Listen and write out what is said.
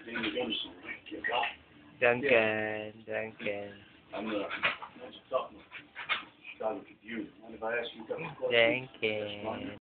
Duncan, Duncan, I'm that's a tough one. Trying to confuse. Mind if I ask you a couple of questions? Duncan.